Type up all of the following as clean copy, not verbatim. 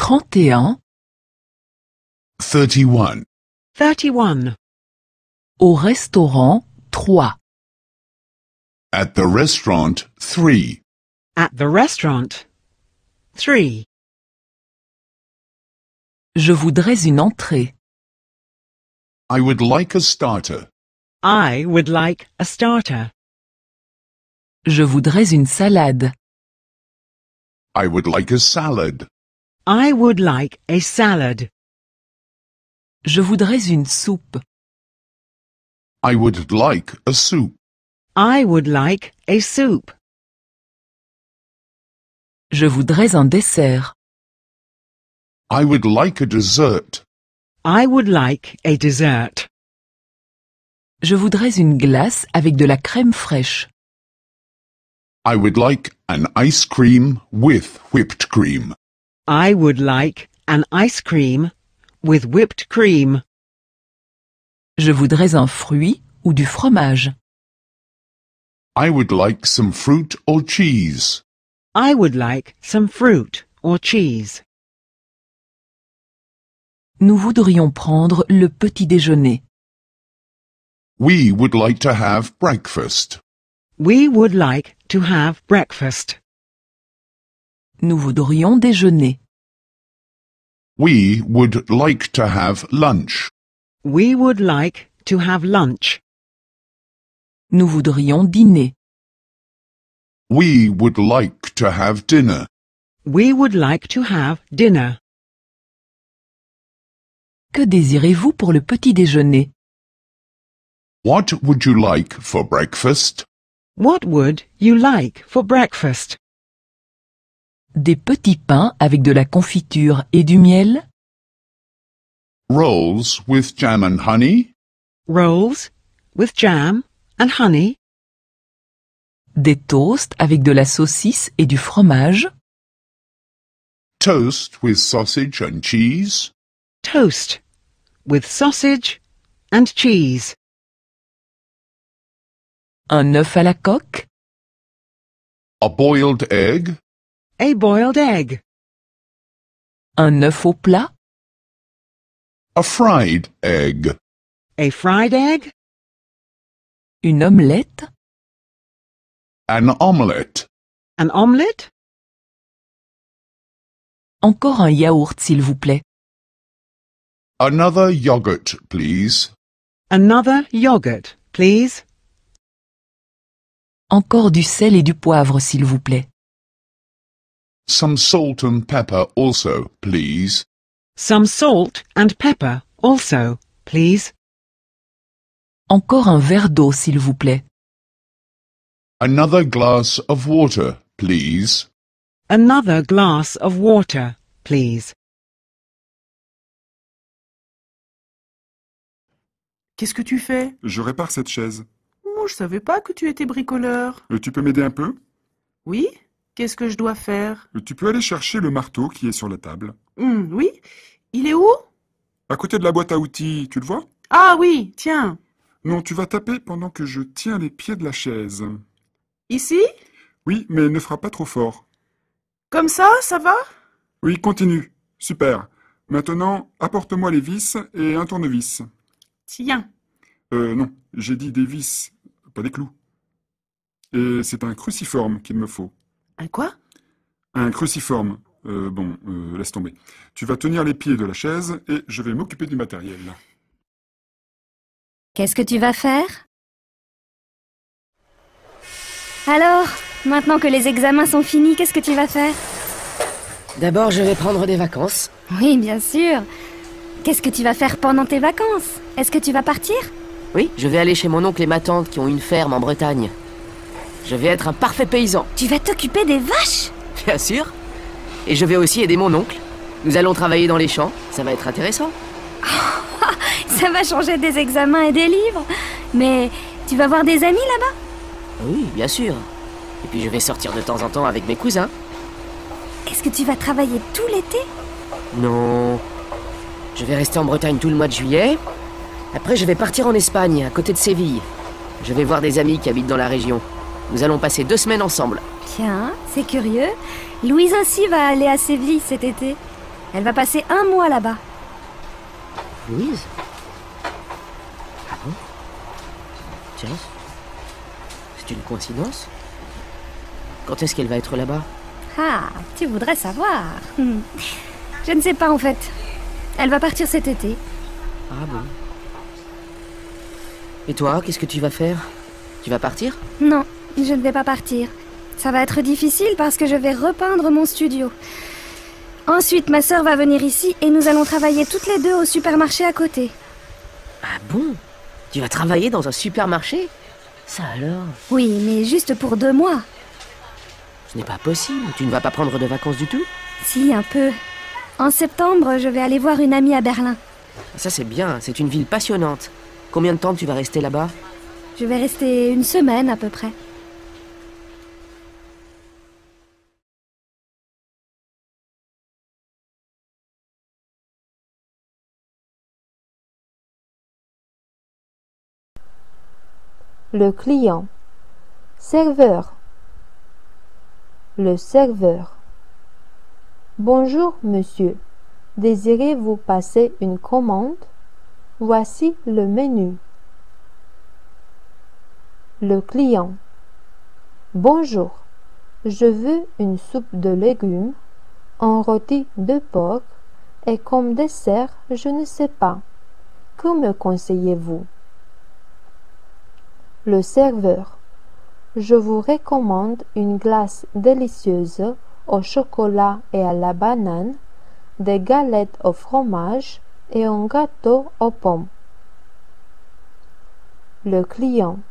31. 31. 31. Au restaurant 3. At the restaurant 3. At the restaurant. 3. Je voudrais une entrée. I would like a starter. I would like a starter. Je voudrais une salade. I would like a salad. I would like a salad. Je voudrais une soupe. I would like a soup. I would like a soup. Je voudrais un dessert. I would like a dessert. I would like a dessert. Je voudrais une glace avec de la crème fraîche. I would like an ice cream with whipped cream. I would like an ice cream with whipped cream. Je voudrais un fruit ou du fromage. I would like some fruit or cheese. I would like some fruit or cheese. Nous voudrions prendre le petit déjeuner. We would like to have breakfast. We would like to have breakfast. Nous voudrions déjeuner. We would like to have lunch. We would like to have lunch. Nous voudrions dîner. We would like to have dinner. We would like to have dinner. Que désirez-vous pour le petit déjeuner? What would you like for breakfast? What would you like for breakfast? Des petits pains avec de la confiture et du miel? Rolls with jam and honey? Rolls with jam and honey? Des toasts avec de la saucisse et du fromage? Toast with sausage and cheese? Toast with sausage and cheese? Un œuf à la coque? A boiled egg? A boiled egg? Un œuf au plat? A fried egg? A fried egg? Une omelette? An omelette? An omelette? Encore un yaourt, s'il vous plaît. Another yogurt, please. Another yogurt, please. Encore du sel et du poivre, s'il vous plaît. Some salt and pepper also, please. Some salt and pepper also, please. Encore un verre d'eau, s'il vous plaît. Another glass of water, please. Another glass of water, please. Qu'est-ce que tu fais? Je répare cette chaise. Oh, je savais pas que tu étais bricoleur. Tu peux m'aider un peu? Oui? Qu'est-ce que je dois faire? Tu peux aller chercher le marteau qui est sur la table. Oui? Il est où? À côté de la boîte à outils, tu le vois? Ah oui, tiens. Non, tu vas taper pendant que je tiens les pieds de la chaise. Ici? Oui, mais ne frappe pas trop fort. Comme ça va? Oui, continue. Super. Maintenant, apporte-moi les vis et un tournevis. Tiens. Non, j'ai dit des vis, pas des clous. Et c'est un cruciforme qu'il me faut. Un quoi? Un cruciforme. Laisse tomber. Tu vas tenir les pieds de la chaise et je vais m'occuper du matériel. Qu'est-ce que tu vas faire? Alors, maintenant que les examens sont finis, qu'est-ce que tu vas faire? D'abord, je vais prendre des vacances. Oui, bien sûr. Qu'est-ce que tu vas faire pendant tes vacances? Est-ce que tu vas partir? Oui, je vais aller chez mon oncle et ma tante qui ont une ferme en Bretagne. Je vais être un parfait paysan. Tu vas t'occuper des vaches? Bien sûr. Et je vais aussi aider mon oncle. Nous allons travailler dans les champs. Ça va être intéressant. Ça va changer des examens et des livres. Mais tu vas voir des amis là-bas? Oui, bien sûr. Et puis je vais sortir de temps en temps avec mes cousins. Est-ce que tu vas travailler tout l'été? Non. Je vais rester en Bretagne tout le mois de juillet. Après, je vais partir en Espagne, à côté de Séville. Je vais voir des amis qui habitent dans la région. Nous allons passer 2 semaines ensemble. Tiens, c'est curieux. Louise aussi va aller à Séville cet été. Elle va passer un mois là-bas. Louise? Ah bon? Tiens, c'est une coïncidence. Quand est-ce qu'elle va être là-bas? Ah, tu voudrais savoir. Je ne sais pas en fait. Elle va partir cet été. Ah bon? Et toi, qu'est-ce que tu vas faire? Tu vas partir? Non, je ne vais pas partir. Ça va être difficile parce que je vais repeindre mon studio. Ensuite, ma sœur va venir ici et nous allons travailler toutes les deux au supermarché à côté. Ah bon? Tu vas travailler dans un supermarché? Ça alors? Oui, mais juste pour 2 mois. Ce n'est pas possible. Tu ne vas pas prendre de vacances du tout? Si, un peu. En septembre, je vais aller voir une amie à Berlin. Ça c'est bien, c'est une ville passionnante. Combien de temps tu vas rester là-bas? Je vais rester 1 semaine à peu près. Le client. Serveur. Le serveur. Bonjour, monsieur. Désirez-vous passer une commande? Voici le menu. Le client. Bonjour. Je veux une soupe de légumes, un rôti de porc et comme dessert, je ne sais pas. Que me conseillez-vous? Le serveur. Je vous recommande une glace délicieuse au chocolat et à la banane, des galettes au fromage et un gâteau aux pommes. Le client.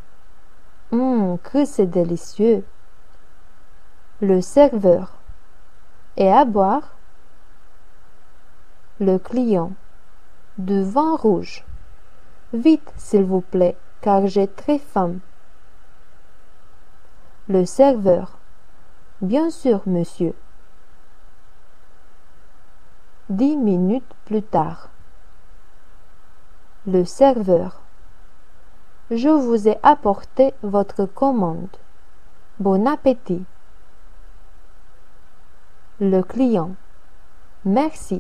Que c'est délicieux. Le serveur. Et à boire? Le client. Du vin rouge. Vite, s'il vous plaît, car j'ai très faim. Le serveur. Bien sûr, monsieur. 10 minutes plus tard. Le serveur. Je vous ai apporté votre commande. Bon appétit. Le client. Merci.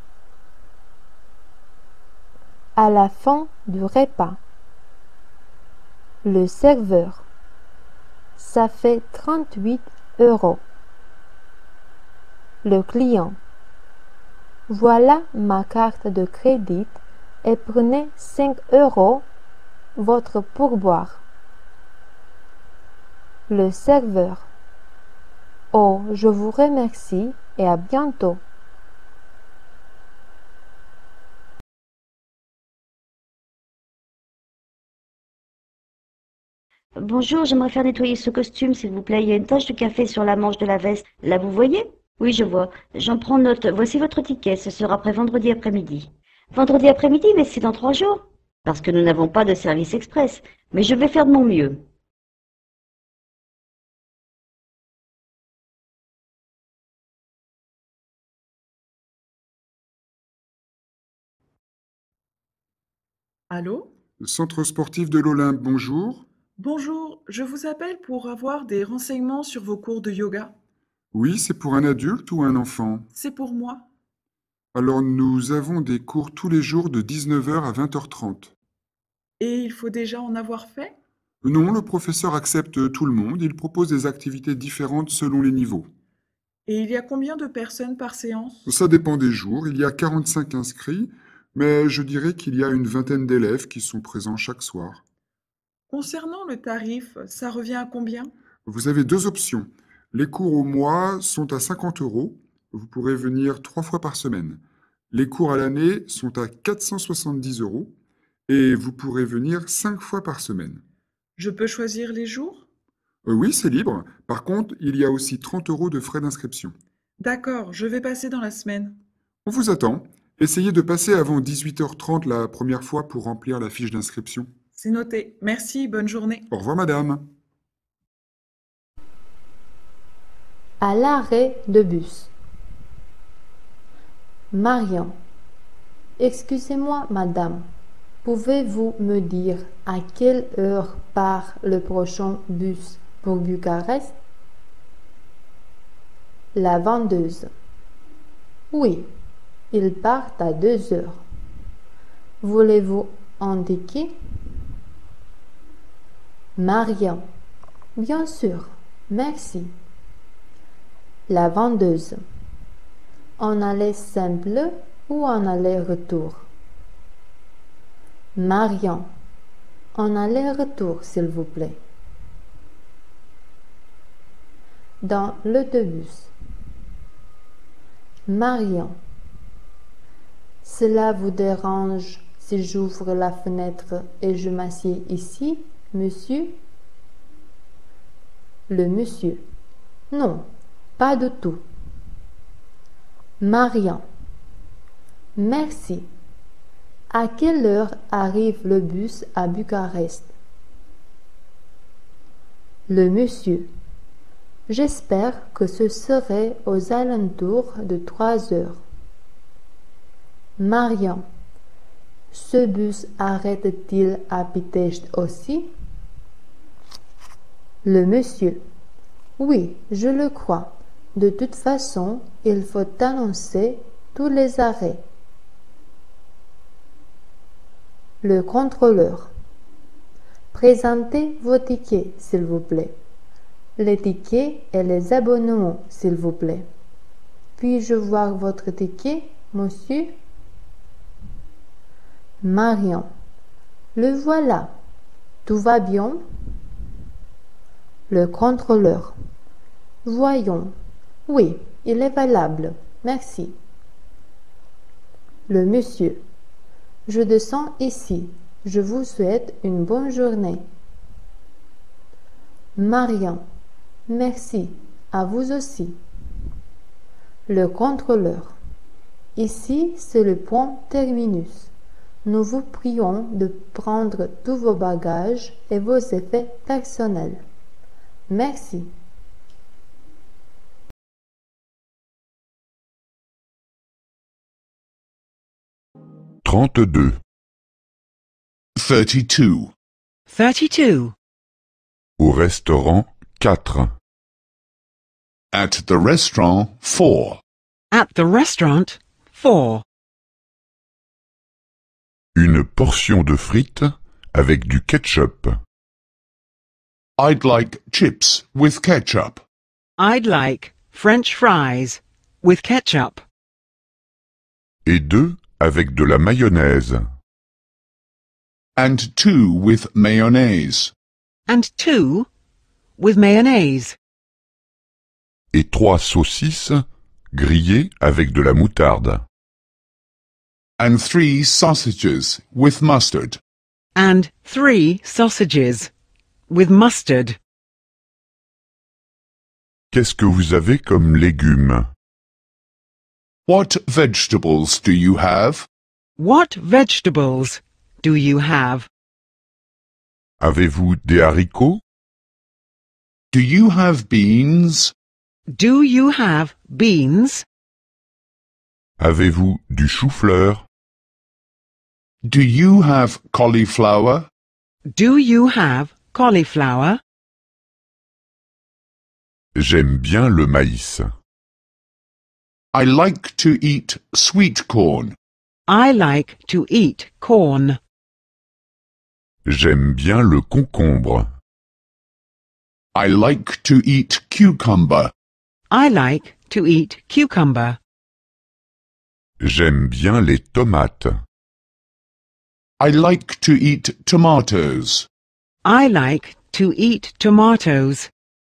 À la fin du repas. Le serveur. Ça fait 38 €. Le client. Voilà ma carte de crédit et prenez 5 € votre pourboire. Le serveur. Oh, je vous remercie et à bientôt. Bonjour, j'aimerais faire nettoyer ce costume, s'il vous plaît. Il y a une tache de café sur la manche de la veste. Là, vous voyez? Oui, je vois. J'en prends note. Voici votre ticket. Ce sera prêt vendredi après-midi. Vendredi après-midi, mais c'est dans 3 jours. Parce que nous n'avons pas de service express. Mais je vais faire de mon mieux. Allô? Centre sportif de l'Olympe, bonjour. Bonjour, je vous appelle pour avoir des renseignements sur vos cours de yoga. Oui, c'est pour un adulte ou un enfant? C'est pour moi. Alors nous avons des cours tous les jours de 19 h à 20 h 30. Et il faut déjà en avoir fait? Non, le professeur accepte tout le monde. Il propose des activités différentes selon les niveaux. Et il y a combien de personnes par séance? Ça dépend des jours. Il y a 45 inscrits, mais je dirais qu'il y a une vingtaine d'élèves qui sont présents chaque soir. Concernant le tarif, ça revient à combien? Vous avez 2 options. Les cours au mois sont à 50 €. Vous pourrez venir 3 fois par semaine. Les cours à l'année sont à 470 € et vous pourrez venir 5 fois par semaine. Je peux choisir les jours? Oui, c'est libre. Par contre, il y a aussi 30 € de frais d'inscription. D'accord, je vais passer dans la semaine. On vous attend. Essayez de passer avant 18 h 30 la première fois pour remplir la fiche d'inscription. C'est noté. Merci, bonne journée. Au revoir, madame. À l'arrêt de bus. Marion. Excusez-moi, madame. Pouvez-vous me dire à quelle heure part le prochain bus pour Bucarest? La vendeuse. Oui, ils partent à 2 heures. Voulez-vous un ticket? Marion. Bien sûr, merci. La vendeuse. En aller simple ou en aller-retour? Marion. En aller-retour, s'il vous plaît. Dans l'autobus. Marion. Cela vous dérange si j'ouvre la fenêtre et je m'assieds ici, monsieur? Le monsieur. Non, pas du tout. Marion. Merci. À quelle heure arrive le bus à Bucarest? Le monsieur. J'espère que ce serait aux alentours de 3 heures. Marion. Ce bus arrête-t-il à Pitești aussi? Le monsieur. Oui, je le crois. De toute façon, il faut annoncer tous les arrêts. Le contrôleur. Présentez vos tickets, s'il vous plaît. Les tickets et les abonnements, s'il vous plaît. Puis-je voir votre ticket, monsieur? Marion. Le voilà. Tout va bien? Le contrôleur. Voyons. Oui, il est valable. Merci. Le monsieur. Je descends ici. Je vous souhaite une bonne journée. Marion. Merci. À vous aussi. Le contrôleur. Ici, c'est le point terminus. Nous vous prions de prendre tous vos bagages et vos effets personnels. Merci. Trente-deux. 32. 32. Au restaurant 4. At the restaurant 4. At the restaurant, 4. Une portion de frites avec du ketchup. I'd like chips with ketchup. I'd like French fries with ketchup. Et 2 avec de la mayonnaise. And 2 with mayonnaise. And 2 with mayonnaise. Et 3 saucisses grillées avec de la moutarde. And 3 sausages with mustard. And 3 sausages with mustard. Qu'est-ce que vous avez comme légumes? What vegetables do you have? What vegetables do you have? Avez-vous des haricots? Do you have beans? Do you have beans? Avez-vous du chou-fleur? Do you have cauliflower? Do you have cauliflower? J'aime bien le maïs. I like to eat sweet corn. I like to eat corn. J'aime bien le concombre. I like to eat cucumber. I like to eat cucumber. J'aime bien les tomates. I like to eat tomatoes. I like to eat tomatoes.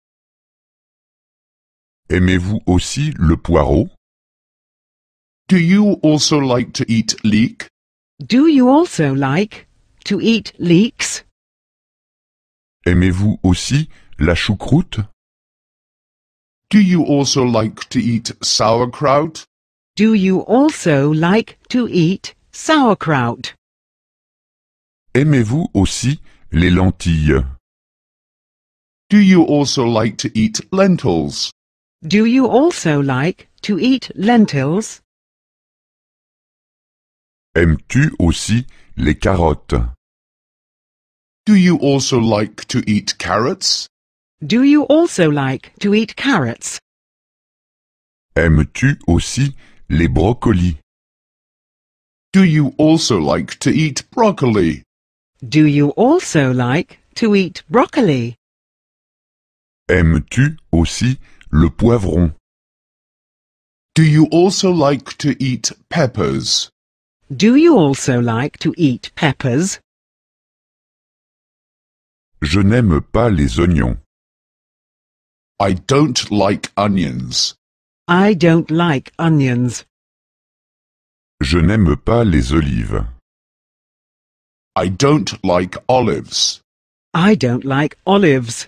Aimez-vous aussi le poireau? Do you also like to eat leek? Do you also like to eat leeks? Aimez-vous aussi la choucroute? Do you also like to eat sauerkraut? Do you also like to eat sauerkraut? Aimez-vous aussi les lentilles? Do you also like to eat lentils? Do you also like to eat lentils? Aimes-tu aussi les carottes? Do you also like to eat carrots? Do you also like to eat carrots? Aimes-tu aussi les brocolis? Do you also like to eat broccoli? Do you also like to eat broccoli? Aimes-tu aussi le poivron? Do you also like to eat peppers? Do you also like to eat peppers? Je n'aime pas les oignons. I don't like onions. I don't like onions. Je n'aime pas les olives. I don't like olives. I don't like olives.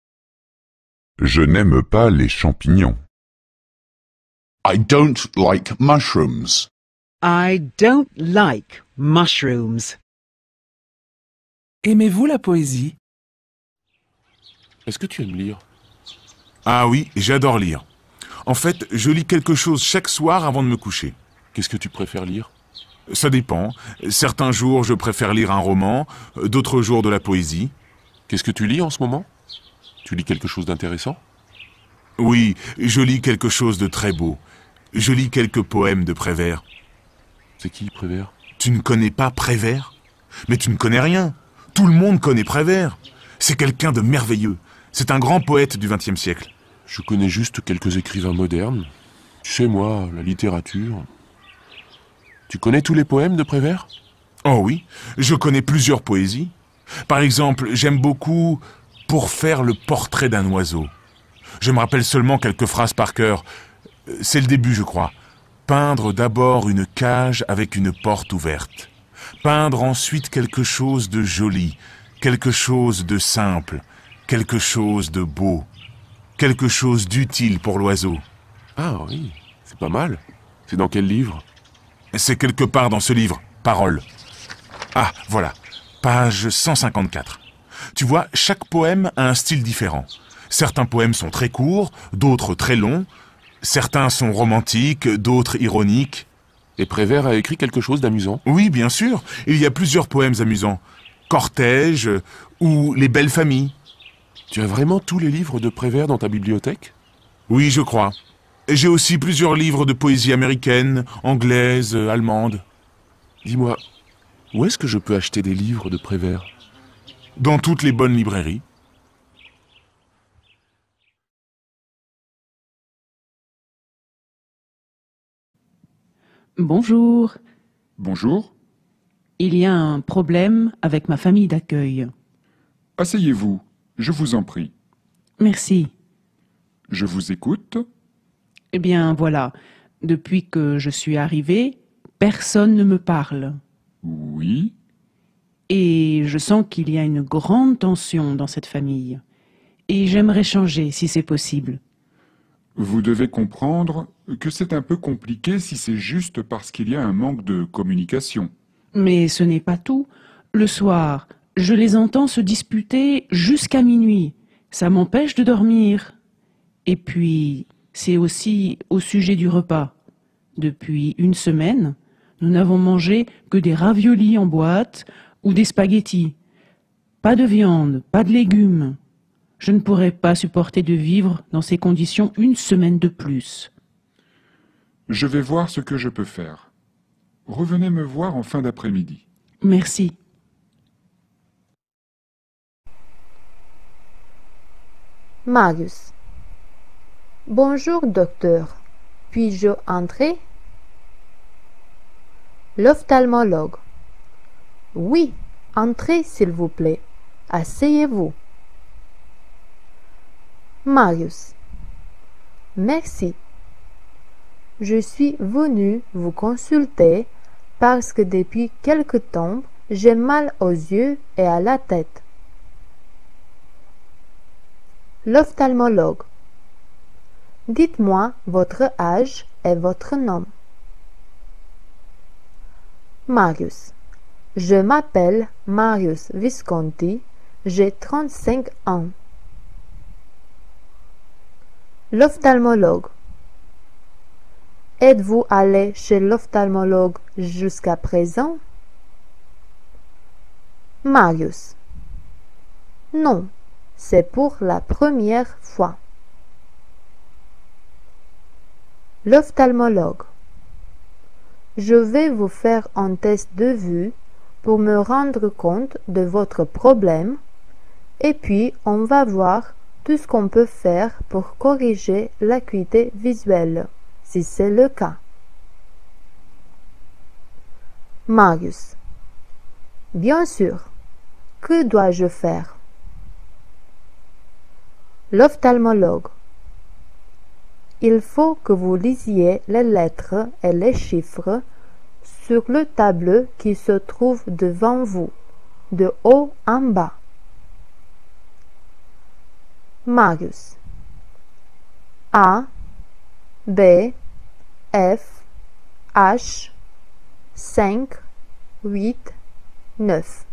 Je n'aime pas les champignons. I don't like mushrooms. I don't like mushrooms. Aimez-vous la poésie? Est-ce que tu aimes lire? Ah oui, j'adore lire. En fait, je lis quelque chose chaque soir avant de me coucher. Qu'est-ce que tu préfères lire? Ça dépend. Certains jours, je préfère lire un roman, d'autres jours de la poésie. Qu'est-ce que tu lis en ce moment? Tu lis quelque chose d'intéressant? Oui, je lis quelque chose de très beau. Je lis quelques poèmes de Prévert. C'est qui, Prévert? Tu ne connais pas Prévert? Mais tu ne connais rien. Tout le monde connaît Prévert. C'est quelqu'un de merveilleux. C'est un grand poète du XXe siècle. Je connais juste quelques écrivains modernes. Tu sais, moi, la littérature... Tu connais tous les poèmes de Prévert? Oh oui, je connais plusieurs poésies. Par exemple, j'aime beaucoup « Pour faire le portrait d'un oiseau ». Je me rappelle seulement quelques phrases par cœur. C'est le début, je crois. Peindre d'abord une cage avec une porte ouverte. Peindre ensuite quelque chose de joli, quelque chose de simple, quelque chose de beau, quelque chose d'utile pour l'oiseau. Ah oui, c'est pas mal. C'est dans quel livre? C'est quelque part dans ce livre, Paroles. Ah, voilà, page 154. Tu vois, chaque poème a un style différent. Certains poèmes sont très courts, d'autres très longs. Certains sont romantiques, d'autres ironiques. Et Prévert a écrit quelque chose d'amusant? Oui, bien sûr. Il y a plusieurs poèmes amusants. Cortège ou Les belles familles. Tu as vraiment tous les livres de Prévert dans ta bibliothèque? Oui, je crois. J'ai aussi plusieurs livres de poésie américaine, anglaise, allemande. Dis-moi, où est-ce que je peux acheter des livres de Prévert? Dans toutes les bonnes librairies. Bonjour. Bonjour. Il y a un problème avec ma famille d'accueil. Asseyez-vous, je vous en prie. Merci. Je vous écoute. Eh bien, voilà. Depuis que je suis arrivée, personne ne me parle. Oui. Et je sens qu'il y a une grande tension dans cette famille. Et j'aimerais changer, si c'est possible. Vous devez comprendre que c'est un peu compliqué si c'est juste parce qu'il y a un manque de communication. Mais ce n'est pas tout. Le soir, je les entends se disputer jusqu'à minuit. Ça m'empêche de dormir. Et puis, c'est aussi au sujet du repas. Depuis une semaine, nous n'avons mangé que des raviolis en boîte ou des spaghettis. Pas de viande, pas de légumes. Je ne pourrais pas supporter de vivre dans ces conditions une semaine de plus. Je vais voir ce que je peux faire. Revenez me voir en fin d'après-midi. Merci. Marius. Bonjour, docteur. Puis-je entrer? L'ophtalmologue. Oui, entrez, s'il vous plaît. Asseyez-vous. Marius. Merci. Je suis venu vous consulter parce que depuis quelque temps, j'ai mal aux yeux et à la tête. L'ophtalmologue. Dites-moi votre âge et votre nom. Marius. Je m'appelle Marius Visconti, j'ai 35 ans. L'ophtalmologue. Êtes-vous allé chez l'ophtalmologue jusqu'à présent? Marius. Non, c'est pour la première fois. L'ophtalmologue. Je vais vous faire un test de vue pour me rendre compte de votre problème et puis on va voir tout ce qu'on peut faire pour corriger l'acuité visuelle, si c'est le cas. Marius. Bien sûr. Que dois-je faire? L'ophtalmologue. Il faut que vous lisiez les lettres et les chiffres sur le tableau qui se trouve devant vous, de haut en bas. Marius. A, B, F, H, 5, 8, 9.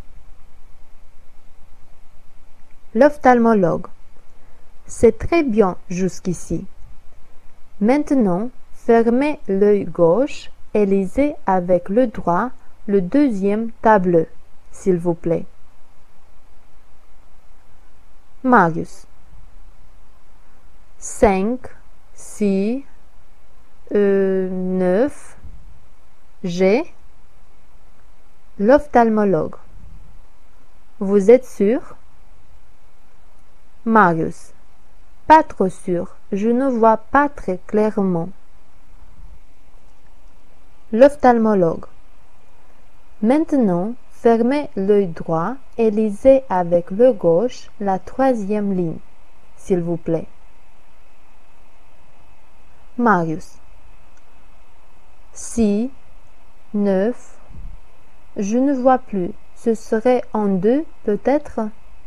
L'ophtalmologue. C'est très bien jusqu'ici. Maintenant, fermez l'œil gauche et lisez avec le droit le deuxième tableau, s'il vous plaît. Marius. 5, 6, 9, G. L'ophtalmologue. Vous êtes sûr? Marius. Pas trop sûr, je ne vois pas très clairement. L'ophtalmologue. Maintenant, fermez l'œil droit et lisez avec le gauche la troisième ligne, s'il vous plaît. Marius. 6, 9, je ne vois plus, ce serait en 2 peut-être?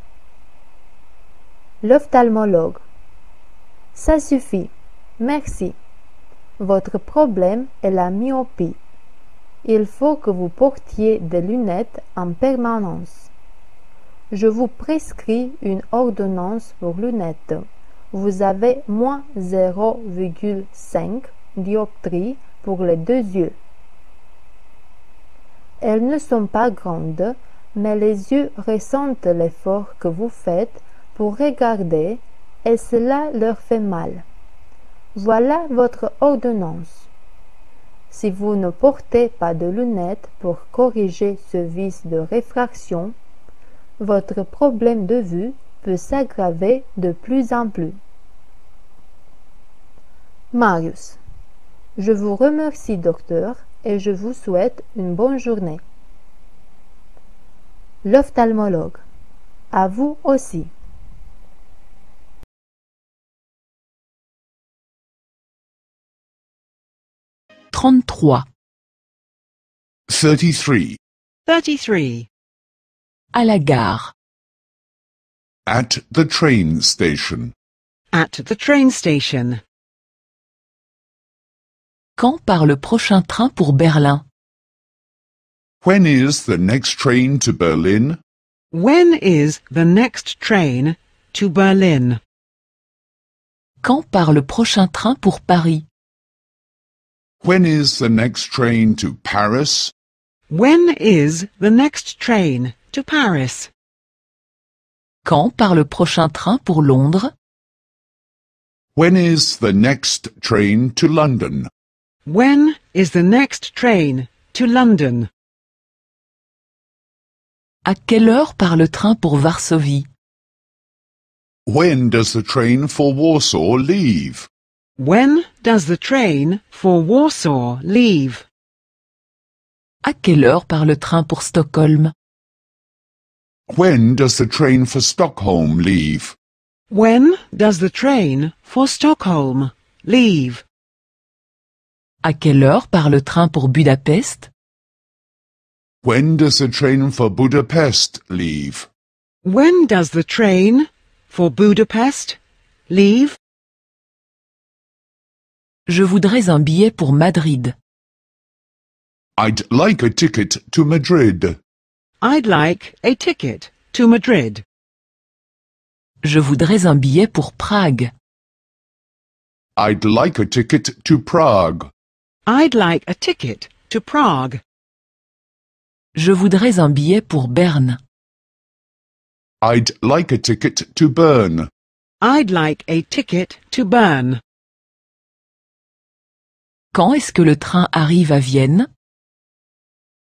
L'ophtalmologue. Ça suffit, merci. Votre problème est la myopie. Il faut que vous portiez des lunettes en permanence. Je vous prescris une ordonnance pour lunettes. Vous avez moins 0,5 dioptrie pour les deux yeux. Elles ne sont pas grandes, mais les yeux ressentent l'effort que vous faites pour regarder et cela leur fait mal. Voilà votre ordonnance. Si vous ne portez pas de lunettes pour corriger ce vice de réfraction, votre problème de vue peut s'aggraver de plus en plus. Marius. Je vous remercie, docteur, et je vous souhaite une bonne journée. L'ophtalmologue. À vous aussi. Trente-trois. 33. 33. À la gare. At the train station. At the train station. Quand part le prochain train pour Berlin? When is the next train to Berlin? When is the next train to Berlin? Quand part le prochain train pour Paris? When is the next train to Paris? When is the next train to Paris? Quand part le prochain train pour Londres? When is the next train to London? When is the next train to London? À quelle heure part le train pour Varsovie? When does the train for Warsaw leave? When does the train for Warsaw leave? À quelle heure part le train pour Stockholm? When does the train for Stockholm leave? When does the train for Stockholm leave? À quelle heure part le train pour Budapest? When does the train for Budapest leave? When does the train for Budapest leave? Je voudrais un billet pour Madrid. I'd like a ticket to Madrid. I'd like a ticket to Madrid. Je voudrais un billet pour Prague. I'd like a ticket to Prague. I'd like a ticket to Prague. Je voudrais un billet pour Berne. I'd like a ticket to Bern. I'd like a ticket to Bern. Quand est-ce que le train arrive à Vienne?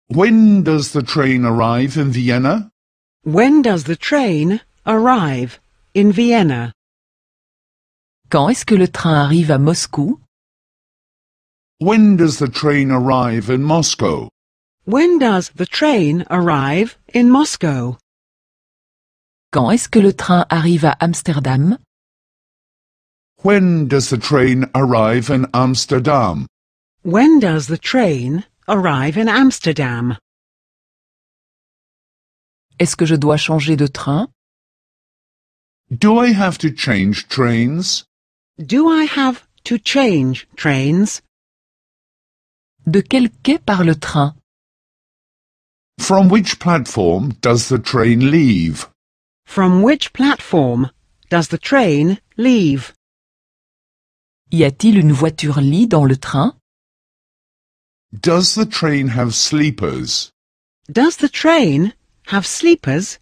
When does the train arrive in Vienna? When does the train arrive in Vienna? Quand est-ce que le train arrive à Moscou? When does the train arrive in Moscow? When does the train arrive in Moscow? Quand est-ce que le train arrive à Amsterdam? When does the train arrive in Amsterdam? When does the train arrive in Amsterdam? Est-ce que je dois changer de train? Do I have to change trains? Do I have to change trains? De quel quai part le train? From which platform does the train leave? From which platform does the train leave? Y a-t-il une voiture-lit dans le train? Does the train have sleepers? Does the train have sleepers?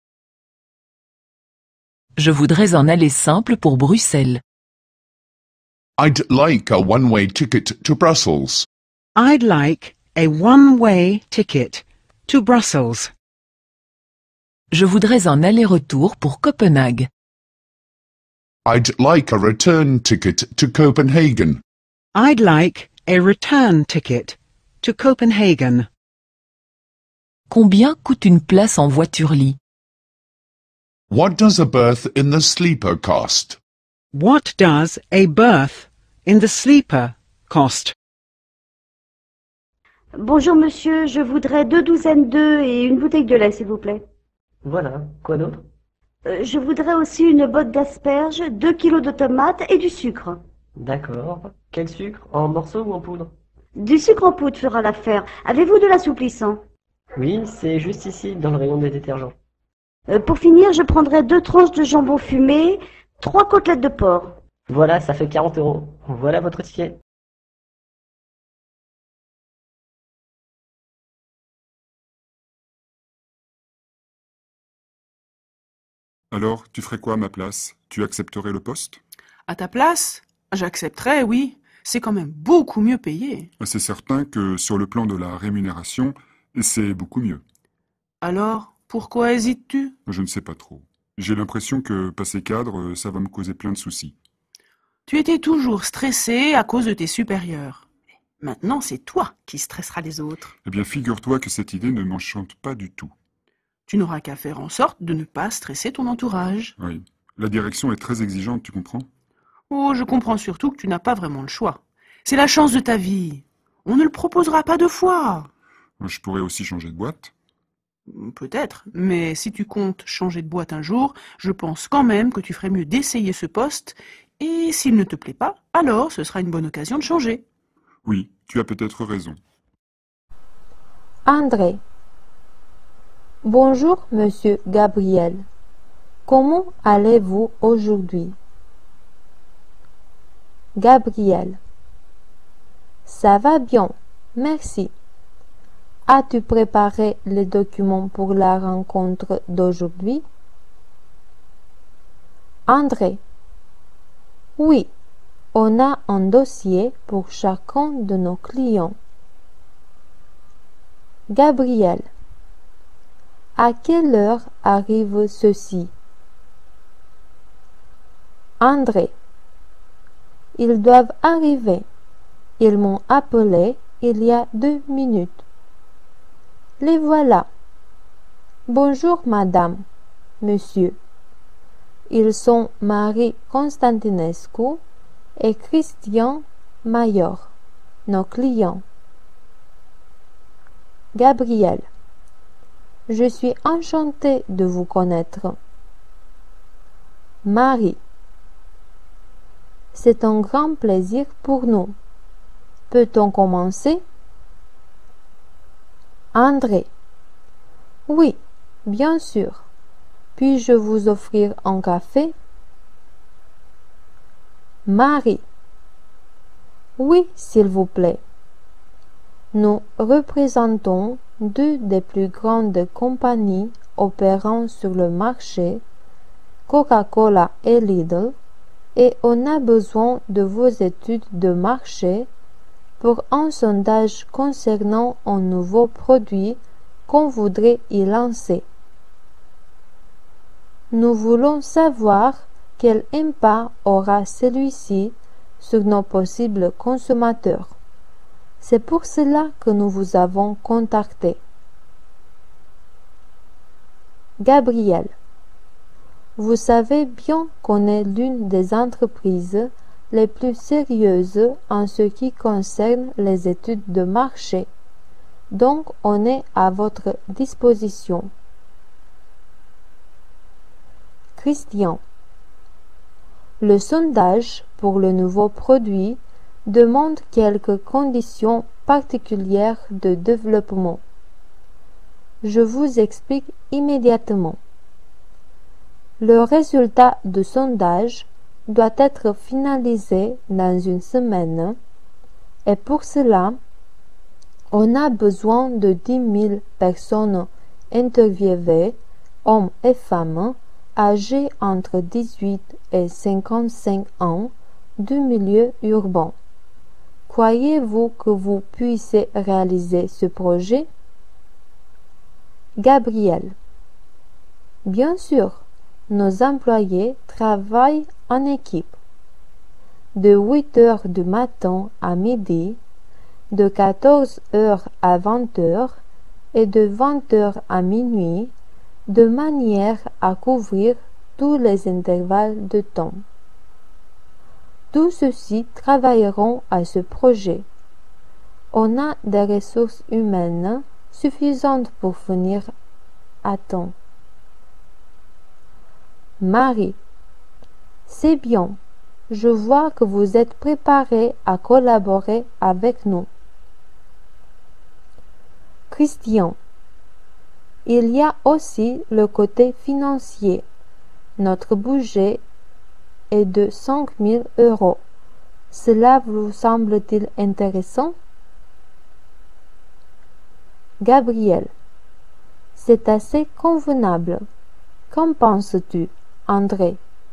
Je voudrais un aller simple pour Bruxelles. I'd like a one-way ticket to Brussels. I'd like a one-way ticket to Brussels. Je voudrais un aller-retour pour Copenhague. I'd like a return ticket to Copenhagen. I'd like a return ticket to Copenhagen. Combien coûte une place en voiture-lit? What does a berth in the sleeper cost? What does a berth in the sleeper cost? Bonjour monsieur, je voudrais 2 douzaines d'œufs et une bouteille de lait, s'il vous plaît. Voilà, quoi d'autre? Je voudrais aussi une botte d'asperges, 2 kilos de tomates et du sucre. D'accord. Quel sucre? En morceaux ou en poudre? Du sucre en poudre fera l'affaire. Avez-vous de l'assouplissant? Oui, c'est juste ici, dans le rayon des détergents. Pour finir, je prendrai 2 tranches de jambon fumé, 3 côtelettes de porc. Voilà, ça fait 40 €. Voilà votre ticket. Alors, tu ferais quoi à ma place? Tu accepterais le poste? À ta place, j'accepterais, oui. C'est quand même beaucoup mieux payé. C'est certain que sur le plan de la rémunération, c'est beaucoup mieux. Alors, pourquoi hésites-tu? Je ne sais pas trop. J'ai l'impression que passer cadre, ça va me causer plein de soucis. Tu étais toujours stressé à cause de tes supérieurs. Maintenant, c'est toi qui stresseras les autres. Eh bien, figure-toi que cette idée ne m'enchante pas du tout. Tu n'auras qu'à faire en sorte de ne pas stresser ton entourage. Oui. La direction est très exigeante, tu comprends? Oh, je comprends surtout que tu n'as pas vraiment le choix. C'est la chance de ta vie. On ne le proposera pas 2 fois. Je pourrais aussi changer de boîte. Peut-être, mais si tu comptes changer de boîte un jour, je pense quand même que tu ferais mieux d'essayer ce poste, et s'il ne te plaît pas, alors ce sera une bonne occasion de changer. Oui, tu as peut-être raison. André. Bonjour, monsieur Gabriel. Comment allez-vous aujourd'hui? Gabriel. Ça va bien, merci. As-tu préparé les documents pour la rencontre d'aujourd'hui? André. Oui, on a un dossier pour chacun de nos clients. Gabriel. À quelle heure arrive ceci? André. Ils doivent arriver. Ils m'ont appelé il y a 2 minutes. Les voilà. Bonjour madame, monsieur. Ils sont Marie Constantinescu et Christian Mayor, nos clients. Gabriel. Je suis enchantée de vous connaître. Marie. C'est un grand plaisir pour nous. Peut-on commencer? André. Oui, bien sûr. Puis-je vous offrir un café? Marie. Oui, s'il vous plaît. Nous représentons 2 des plus grandes compagnies opérant sur le marché, Coca-Cola et Lidl, et on a besoin de vos études de marché pour un sondage concernant un nouveau produit qu'on voudrait y lancer. Nous voulons savoir quel impact aura celui-ci sur nos possibles consommateurs. C'est pour cela que nous vous avons contacté. Gabriel, vous savez bien qu'on est l'une des entreprises les plus sérieuses en ce qui concerne les études de marché, donc on est à votre disposition. Christian, le sondage pour le nouveau produit demande quelques conditions particulières de développement. Je vous explique immédiatement. Le résultat du sondage doit être finalisé dans une semaine et pour cela, on a besoin de 10 000 personnes interviewées, hommes et femmes, âgés entre 18 et 55 ans du milieu urbain. Croyez-vous que vous puissiez réaliser ce projet? Gabriel, bien sûr, nos employés travaillent en équipe. De 8 heures du matin à midi, de 14 heures à 20 heures et de 20 heures à minuit, de manière à couvrir tous les intervalles de temps. Tous ceux-ci travailleront à ce projet. On a des ressources humaines suffisantes pour finir à temps. Marie, c'est bien. Je vois que vous êtes préparé à collaborer avec nous. Christian, il y a aussi le côté financier. Notre budget est de 5 000 €. Cela vous semble-t-il intéressant? Gabriel, c'est assez convenable. Qu'en penses-tu, André?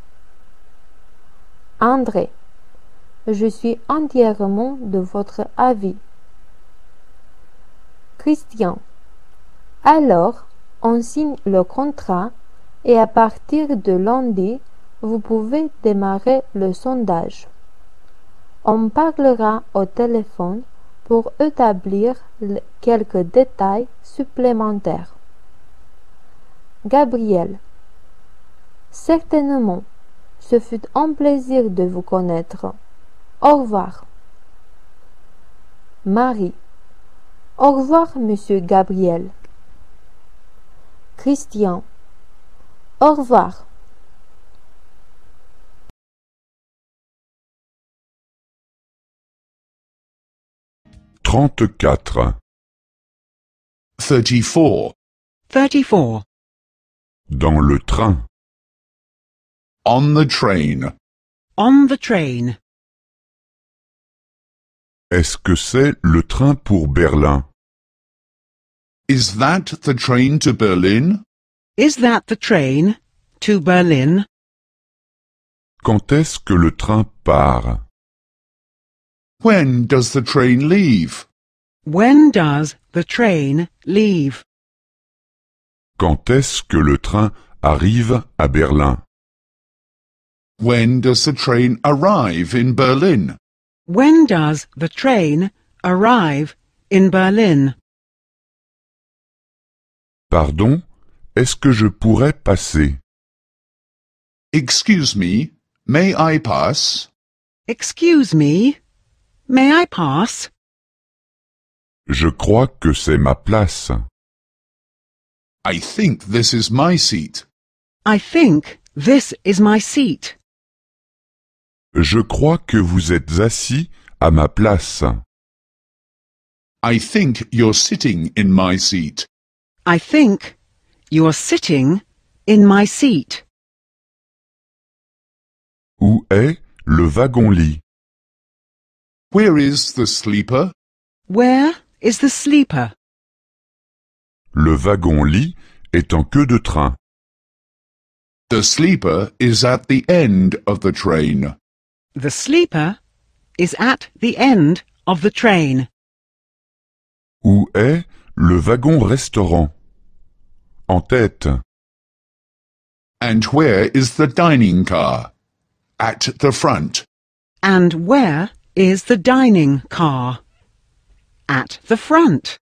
André, je suis entièrement de votre avis. Christian, alors on signe le contrat et à partir de lundi, vous pouvez démarrer le sondage. On parlera au téléphone pour établir quelques détails supplémentaires. Gabriel, certainement, ce fut un plaisir de vous connaître. Au revoir. Marie, au revoir, monsieur Gabriel. Christian, au revoir. Trente-quatre. 34. 34. Dans le train. On the train. On the train. Est-ce que c'est le train pour Berlin? Is that the train to Berlin? Is that the train to Berlin? Quand est-ce que le train part? When does the train leave? When does the train leave? Quand est-ce que le train arrive à Berlin? When does the train arrive in Berlin? When does the train arrive in Berlin? Pardon, est-ce que je pourrais passer? Excuse me, may I pass? Excuse me, may I pass? Je crois que c'est ma place. I think this is my seat. I think this is my seat. Je crois que vous êtes assis à ma place. I think you're sitting in my seat. I think you're sitting in my seat. Où est le wagon-lit? Where is the sleeper? Where is the sleeper? Le wagon-lit est en queue de train. The sleeper is at the end of the train. The sleeper is at the end of the train? Où est le wagon-restaurant? En tête. And where is the dining car? At the front. And where is the dining car? At the front.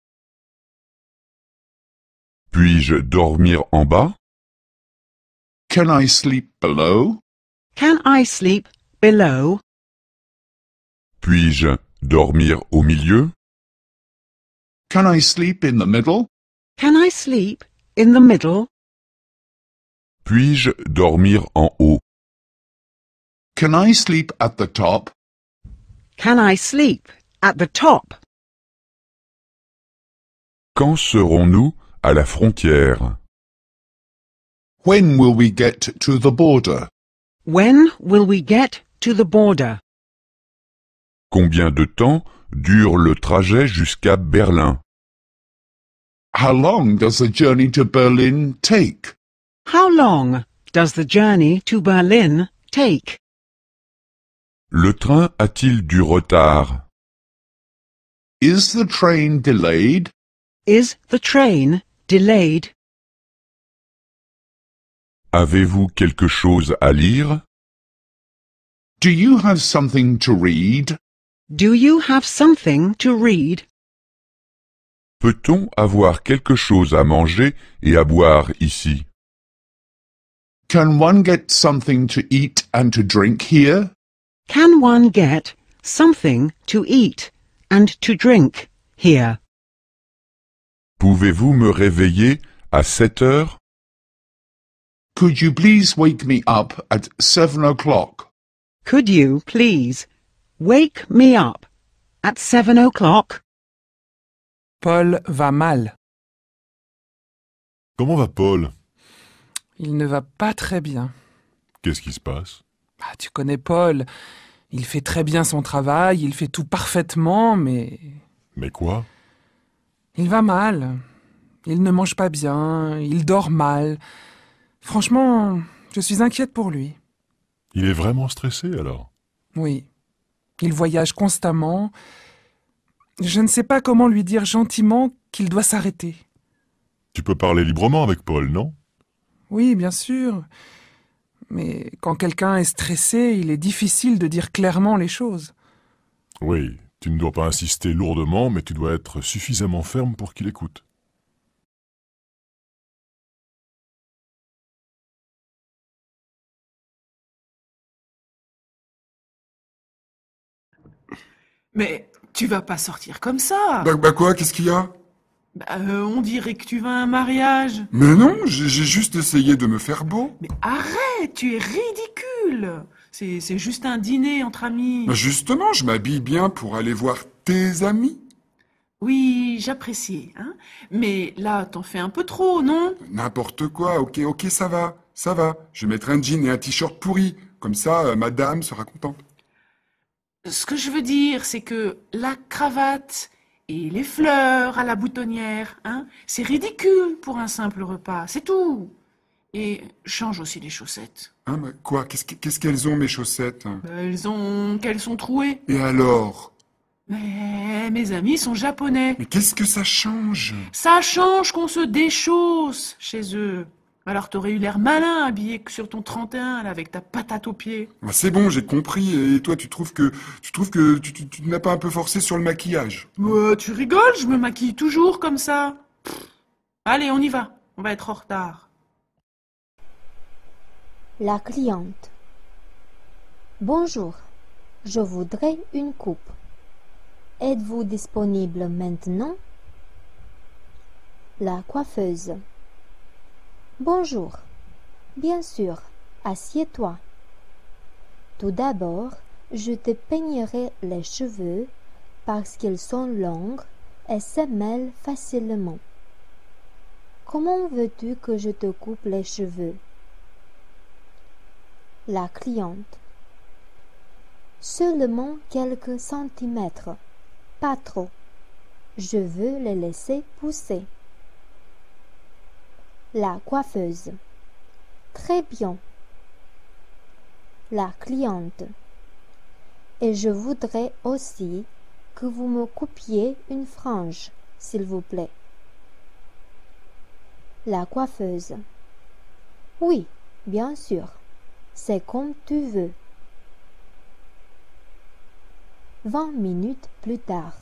Puis-je dormir en bas? Can I sleep below? Can I sleep below? Puis-je dormir au milieu? Can I sleep in the middle? Can I sleep in the middle? Puis-je dormir en haut? Can I sleep at the top? Can I sleep at the top? Quand serons-nous à la frontière? When will we get to the border? When will we get to the border? Combien de temps dure le trajet jusqu'à Berlin? How long does the journey to Berlin take? How long does the journey to Berlin take? Le train a-t-il du retard? Is the train delayed? Is the train delayed? Avez-vous quelque chose à lire? Do you have something to read? Do you have something to read? Peut-on avoir quelque chose à manger et à boire ici? Can one get something to eat and to drink here? Can one get something to eat and to drink here? Pouvez-vous me réveiller à 7 heures? Could you please wake me up at 7 o'clock? Could you please wake me up at 7 o'clock? Paul va mal. Comment va Paul? Il ne va pas très bien. Qu'est-ce qui se passe? Tu connais Paul. Il fait très bien son travail, il fait tout parfaitement, mais... Mais quoi? Il va mal. Il ne mange pas bien, il dort mal. Franchement, je suis inquiète pour lui. Il est vraiment stressé alors? Oui. Il voyage constamment. Je ne sais pas comment lui dire gentiment qu'il doit s'arrêter. Tu peux parler librement avec Paul, non? Oui, bien sûr. Mais quand quelqu'un est stressé, il est difficile de dire clairement les choses. Oui, tu ne dois pas insister lourdement, mais tu dois être suffisamment ferme pour qu'il écoute. Mais tu vas pas sortir comme ça. Bah quoi, qu'est-ce qu'il y a? On dirait que tu vas à un mariage. Mais non, j'ai juste essayé de me faire beau. Mais arrête, tu es ridicule. C'est juste un dîner entre amis. Bah justement, je m'habille bien pour aller voir tes amis. Oui, j'apprécie, hein. Mais là, t'en fais un peu trop, non? N'importe quoi, ok, ça va. Je mettrai un jean et un t-shirt pourri. Comme ça, madame sera contente. Ce que je veux dire, c'est que la cravate et les fleurs à la boutonnière, hein, c'est ridicule pour un simple repas, c'est tout. Et change aussi les chaussettes. Hein, mais quoi? Qu'est-ce qu'elles ont, mes chaussettes? Qu'elles sont trouées. Et alors? Mais mes amis sont japonais. Mais qu'est-ce que ça change? Ça change qu'on se déchausse chez eux. Alors t'aurais eu l'air malin habillé sur ton 31 là, avec ta patate aux pieds. C'est bon, j'ai compris. Et toi, tu trouves que tu n'as pas un peu forcé sur le maquillage? Tu rigoles, je me maquille toujours comme ça. Allez, on y va. On va être en retard. La cliente. Bonjour, je voudrais une coupe. Êtes-vous disponible maintenant? La coiffeuse. Bonjour. Bien sûr, assieds-toi. Tout d'abord, je te peignerai les cheveux parce qu'ils sont longs et se mêlent facilement. Comment veux-tu que je te coupe les cheveux? La cliente. Seulement quelques centimètres, pas trop. Je veux les laisser pousser. La coiffeuse. Très bien. La cliente. Et je voudrais aussi que vous me coupiez une frange, s'il vous plaît. La coiffeuse. Oui, bien sûr. C'est comme tu veux. 20 minutes plus tard.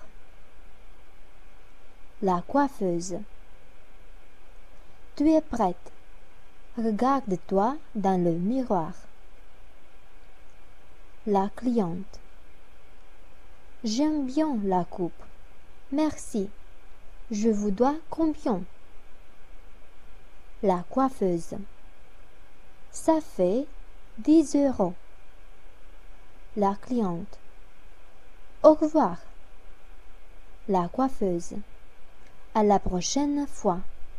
La coiffeuse. Tu es prête. Regarde-toi dans le miroir. La cliente. J'aime bien la coupe. Merci. Je vous dois combien? La coiffeuse. Ça fait 10 €. La cliente. Au revoir. La coiffeuse. À la prochaine fois.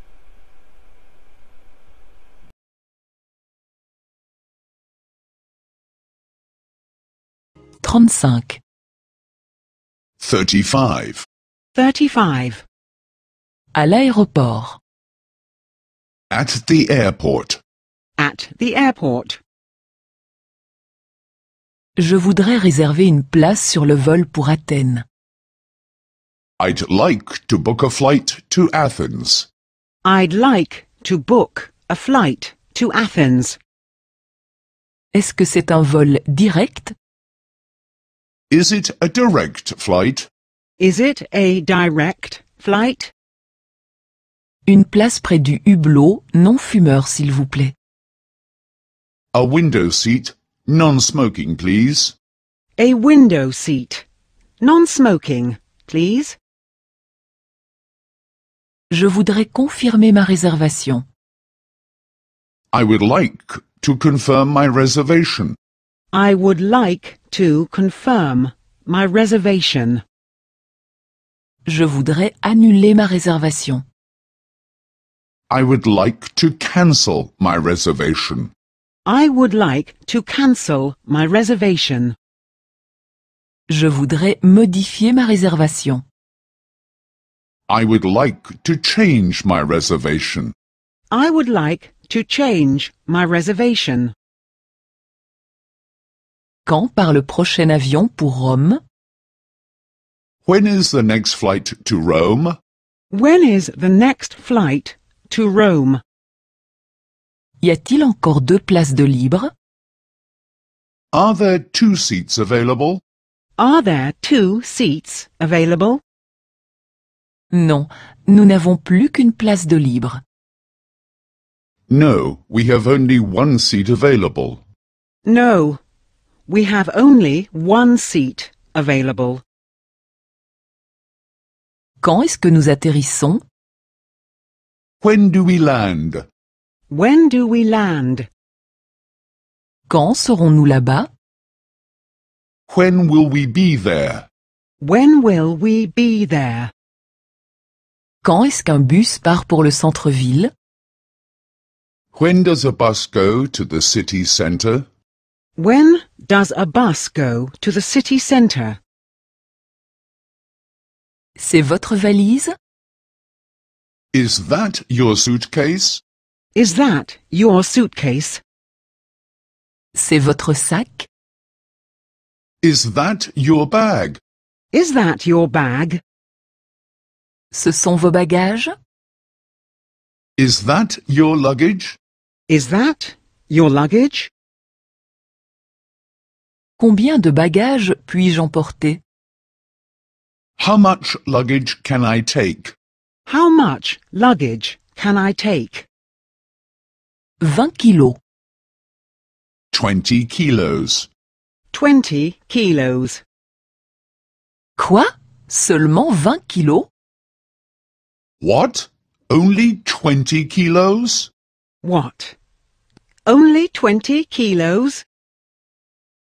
Trente-cinq. 35. 35. À l'aéroport. At the airport. At the airport. Je voudrais réserver une place sur le vol pour Athènes. I'd like to book a flight to Athens. I'd like to book a flight to Athens. Est-ce que c'est un vol direct? Is it a direct flight? Is it a direct flight? Une place près du hublot non fumeur, s'il vous plaît. A window seat, non-smoking, please. A window seat. Non-smoking, please. Je voudrais confirmer ma réservation. I would like to confirm my reservation. I would like to confirm my reservation. Je voudrais annuler ma réservation. I would like to cancel my reservation. I would like to cancel my reservation. Je voudrais modifier ma réservation. I would like to change my reservation. I would like to change my reservation. Quand part le prochain avion pour Rome? When is the next flight to Rome? When is the next flight to Rome? Y a-t-il encore 2 places de libre? Are there 2 seats available? Are there 2 seats available? Non, nous n'avons plus qu'une place de libre. No, we have only 1 seat available. No, we have only 1 seat available. Quand est-ce que nous atterrissons? When do we land? When do we land? Quand serons-nous là-bas? When will we be there? When will we be there? Quand est-ce qu'un bus part pour le centre-ville? When does a bus go to the city centre? When does a bus go to the city centre? C'est votre valise? Is that your suitcase? Is that your suitcase? C'est votre sac? Is that your bag? Is that your bag? Ce sont vos bagages? Is that your luggage? Is that your luggage? Combien de bagages puis-je emporter? How much luggage can I take? How much luggage can I take? 20 kilos. 20 kilos. 20 kilos. Quoi? Seulement 20 kilos? What? Only 20 kilos? What? Only 20 kilos?